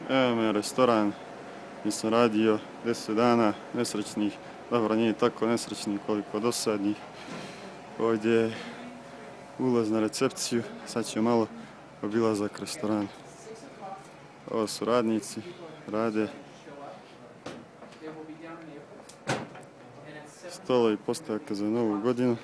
Evo me restoran gdje sam radio 10 dana, nesrećnih, dobro nije tako nesrećnih koliko dosadnih. Ovdje je ulaz na recepciju, sad ćemo malo obilazak restorana. Ovo su radnici, rade. Stolovi postavka za novu godinu.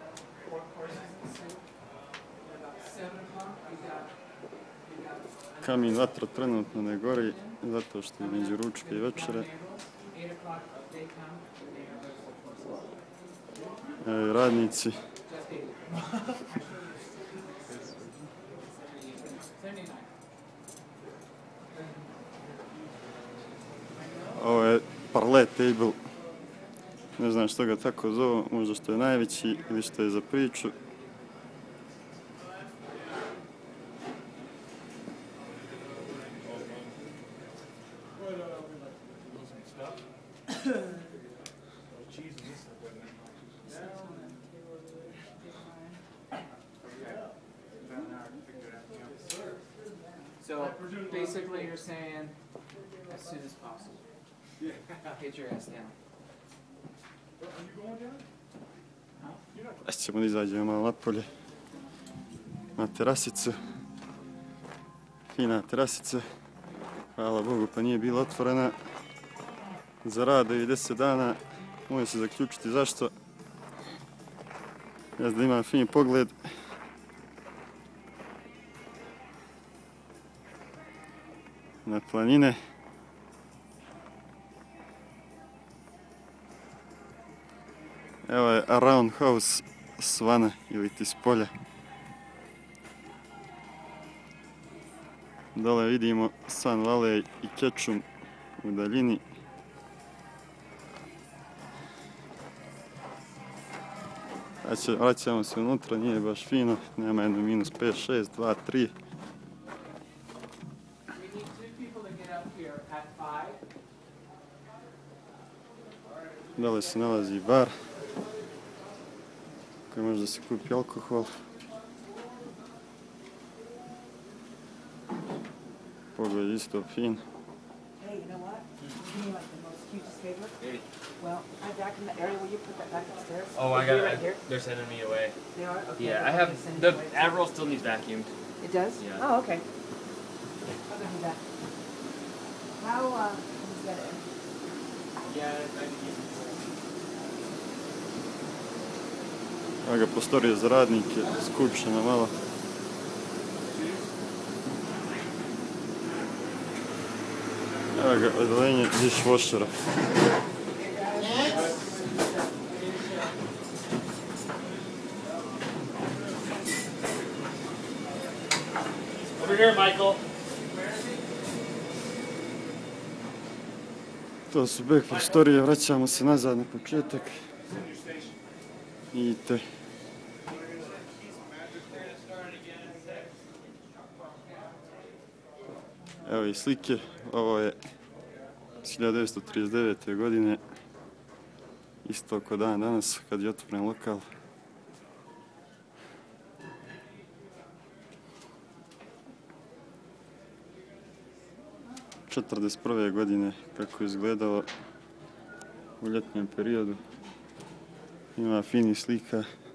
Kamin vatra trenutno ne gori, zato što je među ručka i večere. Evo radnici. Ovo je parlet table. Ne znam što ga tako zovu, možda što je najveći ili što je za priču. So basically you're saying as soon as possible. Get your ass down. Sad ćemo da izađemo malo napolje na terasicu. Fina terasica. Hvala Bogu pa nije bila otvorena. Za rad i 10 dana. Može se zaključiti zašto. Ja da imam fin pogled. Na planine. Evo je Around House Svana ili ti s polja. Dole vidimo Sun Valley i Ketchum u daljini. Vraćamo se unutra, nije baš fino, nema jedno minus 5, 6, 2, 3. Dole se nalazi bar koji može da se kupi alkohol. Pogled isto fin. Well, I'm back in the area where you put that back upstairs. Oh, I got it. Right here? They're sending me away. They are? Okay. Yeah, I have, the Admiral still needs vacuumed. It does? Yeah. Oh, okay. I'll go do that. How, is that it? Yeah, I can use it. Evo ga prostorije za radnike, skupšena malo. Evo ga odelenje dishwashera. Over here, Michael. To su back prostorije, vraćamo se nazad na početak. Vidite. Evo i slike, ovo je 1939. godine, isto ko dan danas kad je otvoren lokal. '41. godine kako je izgledalo u ljetnjem periodu. Ima finih slika.